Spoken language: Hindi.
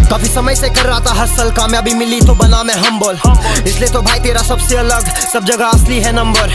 काफी समय से कर रहा था हसल, कामयाबी मिली तो बना मैं हम्बल। इसलिए तो भाई तेरा सबसे अलग, सब जगह असली है नंबर।